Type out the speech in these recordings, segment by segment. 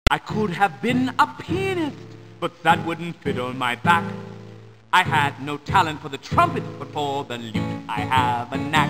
I could have been a pianist, but that wouldn't fit on my back. I had no talent for the trumpet, but for the lute I have a knack.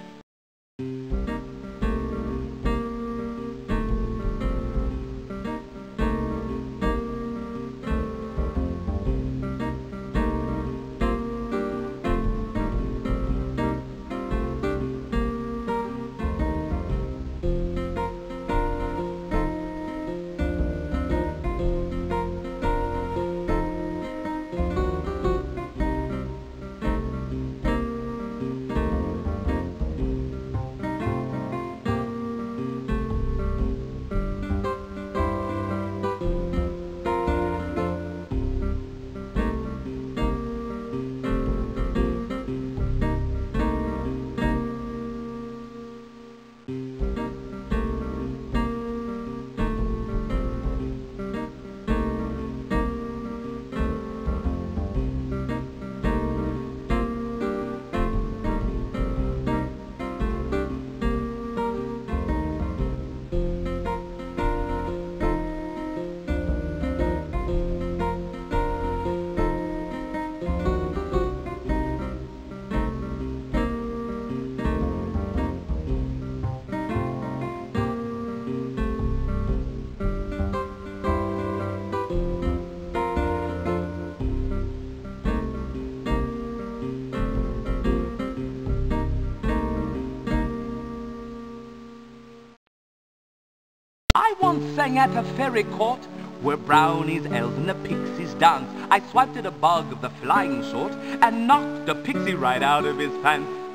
I once sang at a fairy court, where brownies, elves, and the pixies dance. I swiped at a bug of the flying sort, and knocked a pixie right out of his pants.